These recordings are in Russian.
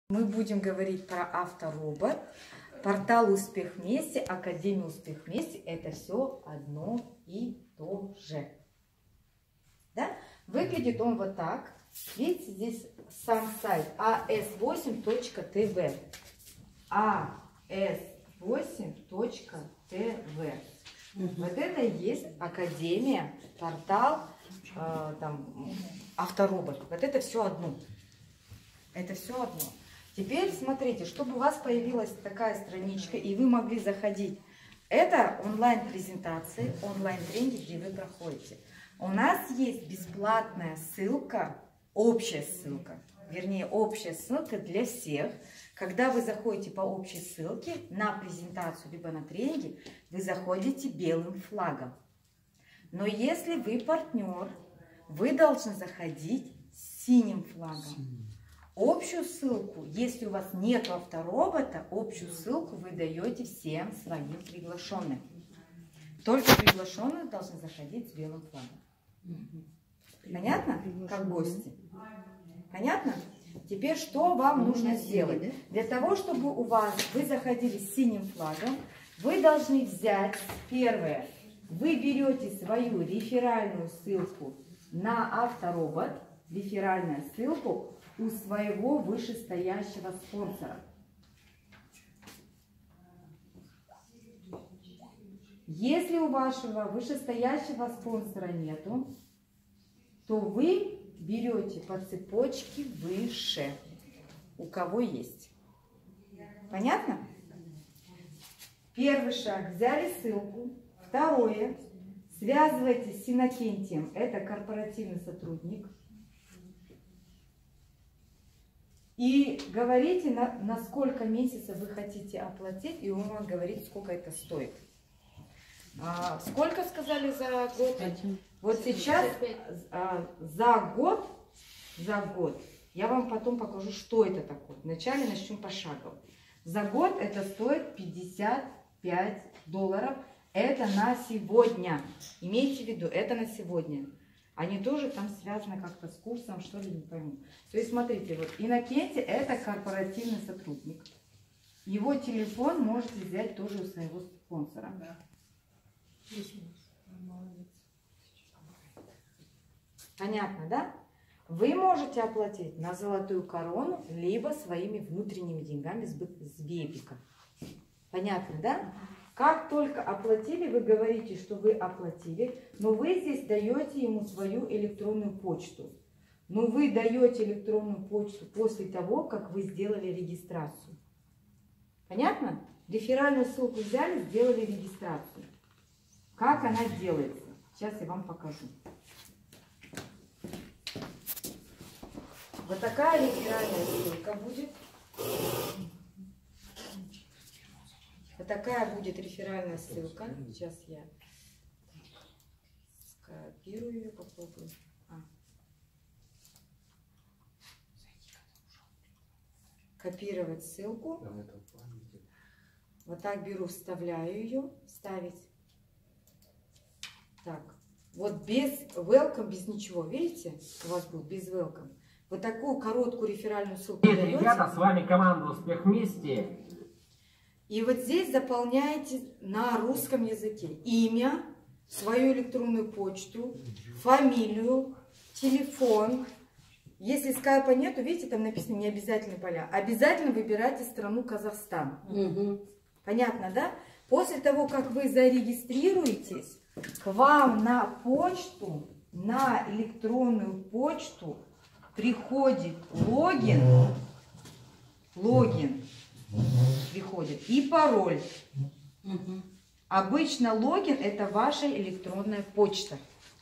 Мы будем говорить про Авторобот, портал Успех Вместе, Академия Успех Вместе. Это все одно и то же. Да? Выглядит он вот так. Видите, здесь сам сайт as8.tv. as8.tv. Вот это и есть Академия, портал, Авторобот. Вот это все одно. Это все одно. Теперь смотрите, чтобы у вас появилась такая страничка, и вы могли заходить. Это онлайн-презентации, онлайн-тренинги, где вы проходите. У нас есть бесплатная ссылка, общая ссылка для всех. Когда вы заходите по общей ссылке на презентацию, либо на тренинги, вы заходите белым флагом. Но если вы партнер, вы должны заходить с синим флагом. Общую ссылку, если у вас нет Авторобота, общую ссылку вы даете всем своим приглашенным. Только приглашенные должны заходить с белым флагом. Понятно? Как гости. Понятно? Теперь что вам нужно сделать? Для того, чтобы вы заходили с синим флагом, вы должны взять первое. Вы берете свою реферальную ссылку на Авторобот, реферальную ссылку у своего вышестоящего спонсора. Если у вашего вышестоящего спонсора нету, то вы берете по цепочке выше, у кого есть. Понятно? Первый шаг. Взяли ссылку. Второе. Связывайтесь с Иннокентием. Это корпоративный сотрудник. И говорите, на сколько месяцев вы хотите оплатить, и он вам говорит, сколько это стоит. Сколько сказали за год? Вот сейчас за год я вам потом покажу, что это такое. Вначале начнем пошагово. За год это стоит $55. Это на сегодня. Имейте в виду, это на сегодня. Они тоже там связаны как-то с курсом, что ли, не пойму. То есть, смотрите, вот Иннокентий – это корпоративный сотрудник. Его телефон можете взять тоже у своего спонсора. Да. Понятно, да? Вы можете оплатить на золотую корону, либо своими внутренними деньгами с Бебика. Понятно, да? Как только оплатили, вы говорите, что вы оплатили, но вы здесь даете ему свою электронную почту. Но вы даете электронную почту после того, как вы сделали регистрацию. Понятно? Реферальную ссылку взяли, сделали регистрацию. Как она делается? Сейчас я вам покажу. Вот такая реферальная ссылка будет. Вот такая будет реферальная ссылка. Сейчас я скопирую ее, попробую. Копировать ссылку. Вот так беру, вставляю ее. Вставить. Так. Вот без welcome, без ничего. Видите? У вас будет без welcome. Вот такую короткую реферальную ссылку даете. Ребята, с вами команда Успех Вместе. И вот здесь заполняете на русском языке имя, свою электронную почту, фамилию, телефон. Если скайпа нету, видите, там написано необязательные поля. Обязательно выбирайте страну Казахстан. Понятно, да? После того, как вы зарегистрируетесь, к вам на почту, на электронную почту приходит логин приходит и пароль. Обычно логин — это ваша электронная почта.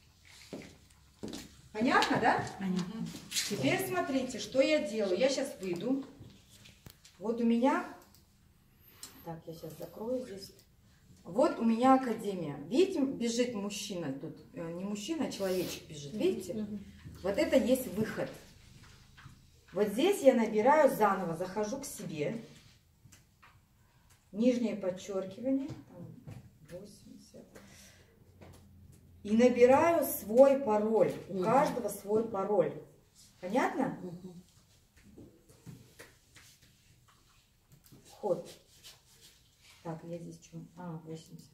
Понятно, да? Понятно. Теперь смотрите, что я делаю. Я сейчас выйду. Вот у меня... Так, я сейчас закрою здесь. Вот у меня Академия. Видите, бежит мужчина тут. Не мужчина, а человечек бежит. Видите? Вот это есть выход. Вот здесь я набираю заново, захожу к себе. Нижнее подчеркивание. 80. И набираю свой пароль. У каждого свой пароль. Понятно? вход. Так, я здесь что? 80.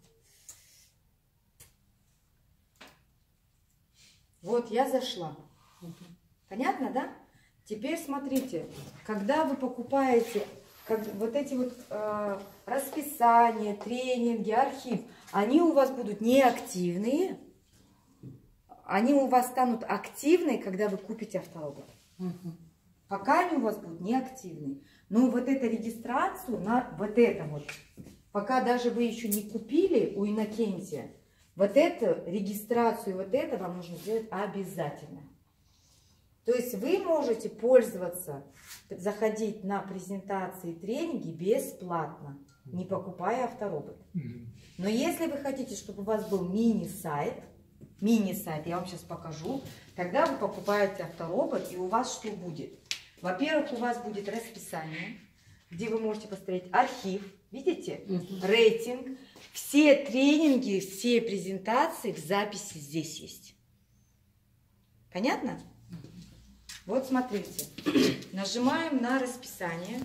Вот я зашла. Понятно, да? Теперь смотрите, когда вы покупаете вот эти вот расписания, тренинги, архив, они у вас будут неактивные, они у вас станут активные, когда вы купите авторобот. Пока они у вас будут неактивные. Но вот эту регистрацию на вот это вот, пока даже вы еще не купили у Иннокентия, вот эту регистрацию, вот это вам нужно сделать обязательно. То есть вы можете пользоваться, заходить на презентации и тренинги бесплатно, не покупая авторобот. Но если вы хотите, чтобы у вас был мини-сайт, я вам сейчас покажу, тогда вы покупаете авторобот, и у вас что будет? Во-первых, у вас будет расписание, где вы можете посмотреть архив, видите, рейтинг, все тренинги, все презентации в записи здесь есть. Понятно? Вот смотрите, нажимаем на расписание.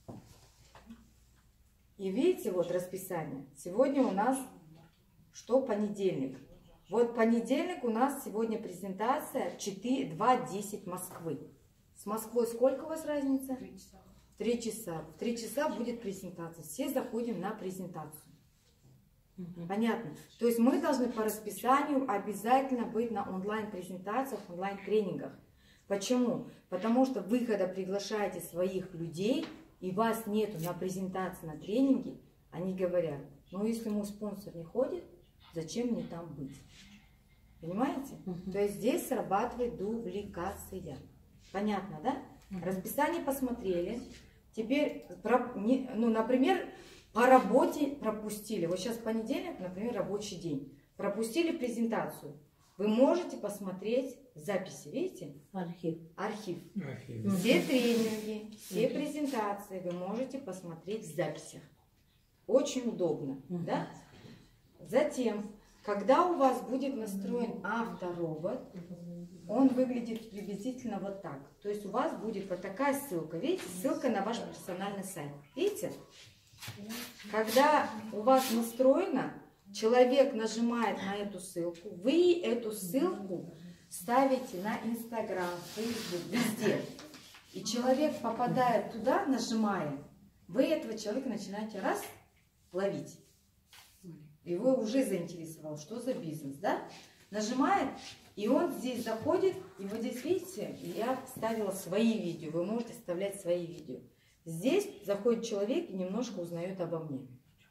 И видите, вот расписание. Сегодня у нас что? Понедельник. Вот понедельник у нас сегодня презентация 2:10 Москвы. С Москвой сколько у вас разница? 3 часа. 3 часа. В 3 часа будет презентация. Все заходим на презентацию. Понятно? То есть мы должны по расписанию обязательно быть на онлайн-презентациях, онлайн-тренингах. Почему? Потому что вы, когда приглашаете своих людей, и вас нету на презентации, на тренинге, они говорят, ну если мой спонсор не ходит, зачем мне там быть? Понимаете? То есть здесь срабатывает дубликация. Понятно, да? Расписание посмотрели. Теперь, ну, например, по работе пропустили. Вот сейчас понедельник, например, рабочий день. Пропустили презентацию. Вы можете посмотреть записи, видите? Архив. Архив. Все тренинги, все презентации вы можете посмотреть в записях. Очень удобно, да? Затем, когда у вас будет настроен авторобот, он выглядит приблизительно вот так. То есть у вас будет вот такая ссылка, видите? Ссылка на ваш персональный сайт. Видите? Когда у вас настроено, человек нажимает на эту ссылку, вы эту ссылку ставите на Инстаграм, Фейсбук, везде. И человек попадает туда, нажимая, вы этого человека начинаете раз ловить. Его уже заинтересовал, что за бизнес, да? Нажимает, и он здесь заходит, и вот здесь, видите, я вставила свои видео, вы можете вставлять свои видео. Здесь заходит человек и немножко узнает обо мне.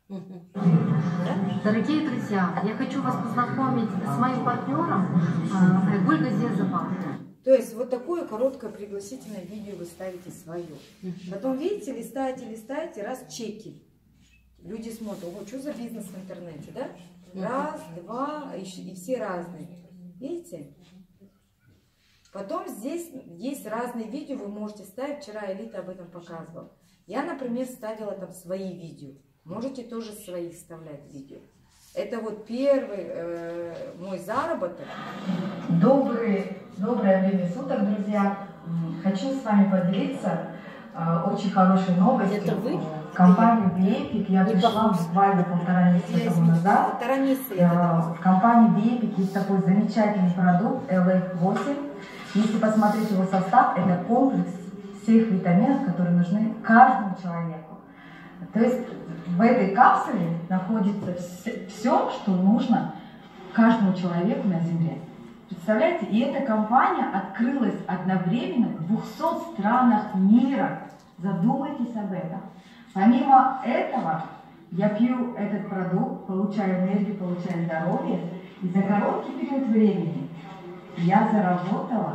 Дорогие друзья, я хочу вас познакомить с моим партнером Гульга Зезова. То есть вот такое короткое пригласительное видео вы ставите свое. Потом, видите, листаете, раз чеки. Люди смотрят, о, что за бизнес в интернете, да? Раз, два, и все разные. Видите? Потом здесь есть разные видео, вы можете ставить. Вчера Элита об этом показывала. Я, например, ставила там свои видео. Можете тоже свои вставлять видео. Это вот первый мой заработок. Доброе время суток, друзья. Хочу с вами поделиться очень хорошей новостью. Это вы? В компанию BEPIC я пришла буквально 1,5 месяца тому назад. В компании BEPIC есть такой замечательный продукт LF8. Если посмотреть его состав, это комплекс всех витаминов, которые нужны каждому человеку. То есть в этой капсуле находится все, что нужно каждому человеку на Земле. Представляете? И эта компания открылась одновременно в 200 странах мира. Задумайтесь об этом. Помимо этого, я пью этот продукт, получаю энергию, получаю здоровье. И за короткий период времени я заработала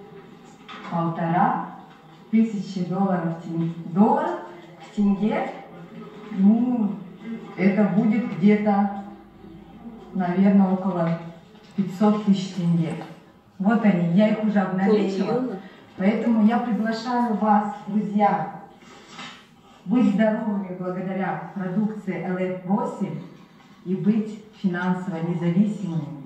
$1500 долларов в тенге. Ну, это будет где-то, наверное, около 500 тысяч тенге. Вот они, я их уже обналичила. Поэтому я приглашаю вас, друзья, быть здоровыми благодаря продукции LF8 и быть финансово независимыми.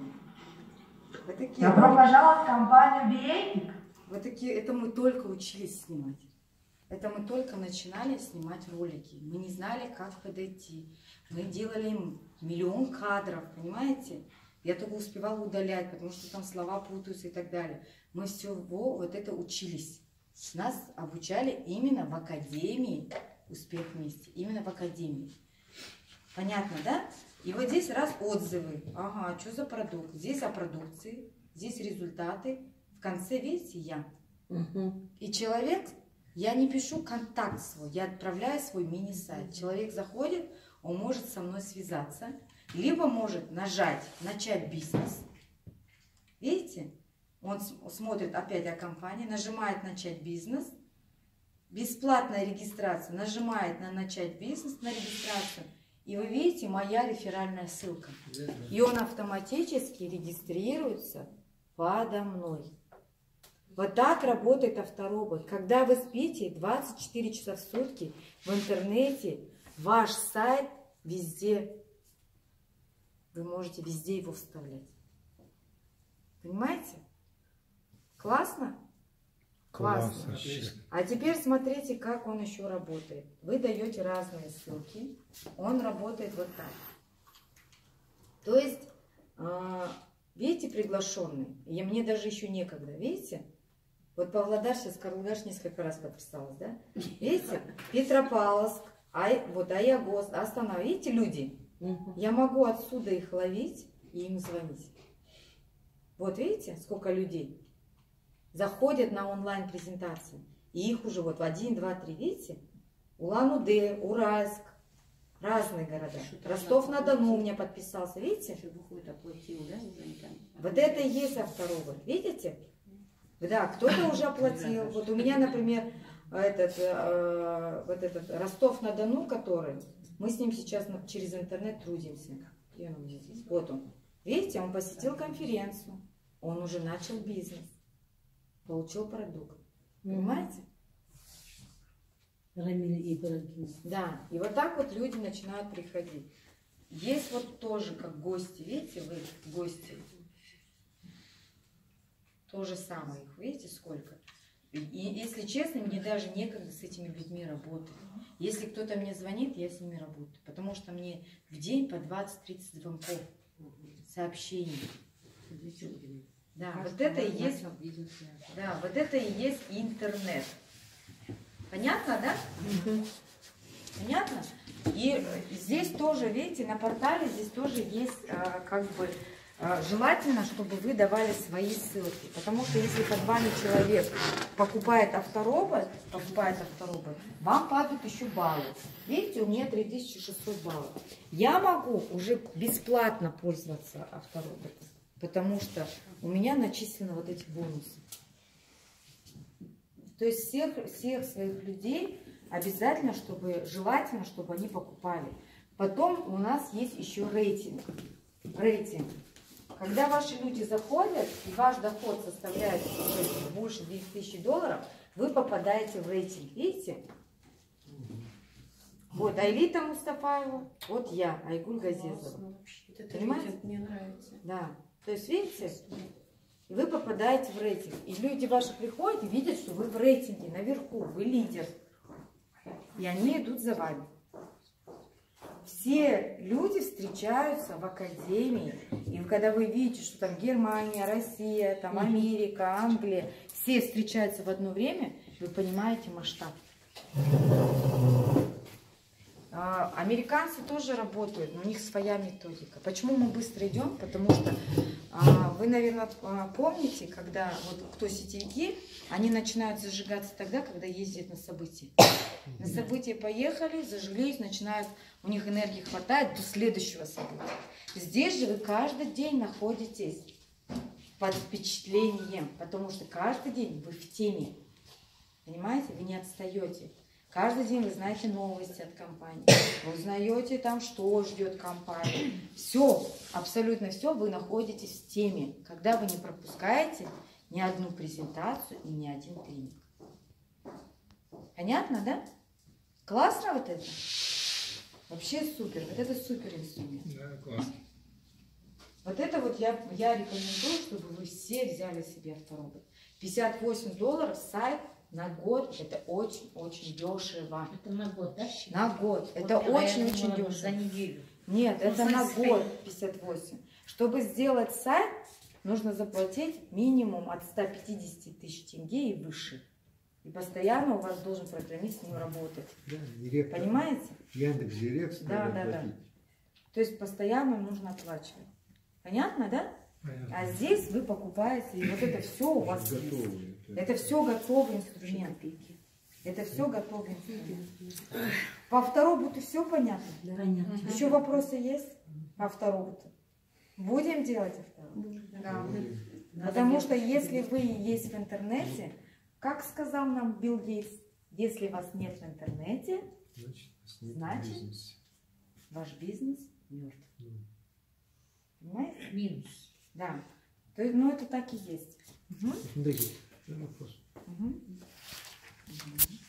Добро пожаловать в компанию BEPIC. Вот такие, это мы только учились снимать. Это мы только начинали снимать ролики. Мы не знали, как подойти. Мы делали им миллион кадров, понимаете? Я только успевала удалять, потому что там слова путаются и так далее. Мы всего вот это учились. Нас обучали именно в Академии «Успех вместе». Именно в Академии. Понятно, да? И вот здесь раз отзывы. Ага, что за продукт? Здесь о продукции, здесь результаты. В конце, видите, я. И человек, я не пишу контакт свой, я отправляю свой мини-сайт. Человек заходит, он может со мной связаться, либо может нажать «Начать бизнес». Видите? Он смотрит опять о компании, нажимает «Начать бизнес». Бесплатная регистрация, нажимает на «Начать бизнес», на регистрацию. И вы видите, моя реферальная ссылка. И он автоматически регистрируется подо мной. Вот так работает авторобот. Когда вы спите 24 часа в сутки в интернете, ваш сайт везде, вы можете везде его вставлять. Понимаете? Классно? Классно. А теперь смотрите, как он еще работает. Вы даете разные ссылки. Он работает вот так. То есть, видите, приглашенный. И мне даже еще некогда. Видите? Вот Павлодар, сейчас Карлугаш несколько раз подписалась, да? Видите? Петропавловск, вот Аягоз, Астана. Видите, люди? Я могу отсюда их ловить и им звонить. Вот видите, сколько людей заходят на онлайн-презентации. И их уже вот 1, 2, 3, видите? Улан-Удэ, Уральск, разные города. Ростов-на-Дону у меня подписался, видите? Вот это и есть авторобот, видите? Да, кто-то уже оплатил. Вот у меня, например, вот этот Ростов-на-Дону, который, мы с ним сейчас через интернет трудимся. Где он у меня здесь? Вот он. Видите, он посетил конференцию, он уже начал бизнес, получил продукт. Понимаете? Да, и вот так вот люди начинают приходить. Есть вот тоже как гости, видите, вы гости. То же самое их, видите, сколько. И если честно, мне даже некогда с этими людьми работать. Если кто-то мне звонит, я с ними работаю. Потому что мне в день по 20-30 звонков, сообщений. Да, вот это и есть, да, вот это и есть интернет. Понятно, да? Понятно? И здесь тоже, видите, на портале здесь тоже есть как бы желательно, чтобы вы давали свои ссылки. Потому что если под вами человек покупает авторобот, вам падают еще баллы. Видите, у меня 3600 баллов. Я могу уже бесплатно пользоваться автороботом, потому что у меня начислены вот эти бонусы. То есть всех своих людей обязательно, желательно, чтобы они покупали. Потом у нас есть еще рейтинг. Когда ваши люди заходят, и ваш доход составляет больше 2000 долларов, вы попадаете в рейтинг. Видите? Вот Айлита Мустафаева, вот я, Айгуль Газезова. Понимаете? Мне нравится. Да. То есть, видите, вы попадаете в рейтинг. И люди ваши приходят и видят, что вы в рейтинге, наверху, вы лидер. И они идут за вами. Все люди встречаются в Академии. И когда вы видите, что там Германия, Россия, там Америка, Англия, все встречаются в одно время, вы понимаете масштаб. Американцы тоже работают, но у них своя методика. Почему мы быстро идем? Потому что вы, наверное, помните, когда вот кто сетевики, они начинают зажигаться тогда, когда ездят на события. На события поехали, зажглись, начинают, у них энергии хватает до следующего события. Здесь же вы каждый день находитесь под впечатлением, потому что каждый день вы в теме. Понимаете, вы не отстаете. Каждый день вы знаете новости от компании, вы узнаете там, что ждет компания. Все, абсолютно все, вы находитесь в теме, когда вы не пропускаете ни одну презентацию и ни один тренинг. Понятно, да? Классно вот это? Вообще супер, вот это супер инструмент. Да, классно. Вот это вот я рекомендую, чтобы вы все взяли себе авторобот. $58 сайт На год это очень-очень дешево. Это на год, да? На год. Это Вот, очень-очень я думала, дешево. За неделю. Нет, Ну, это на смотри. год 58. Чтобы сделать сайт, нужно заплатить минимум от 150 тысяч тенге и выше. И постоянно у вас должен программист с ним работать. Да, директор. Понимаете? Яндекс.Директ Да, надо да, да. платить. То есть постоянно нужно оплачивать. Понятно, да? Понятно. А здесь вы покупаете, и вот это все у вас есть. Готовые. Это все готовый инструмент. Это все готовый инструмент. По второму-то все понятно? Понятно. Еще вопросы есть? По второму-то? Будем делать второго? Да. Потому что если вы есть в интернете, как сказал нам Билл Гейтс, если вас нет в интернете, Значит? Бизнес. ваш бизнес мертв. Понимаете? Минус. Да. То есть, ну это так и есть. Мгм. Да, есть. Да, вопрос. Мгм.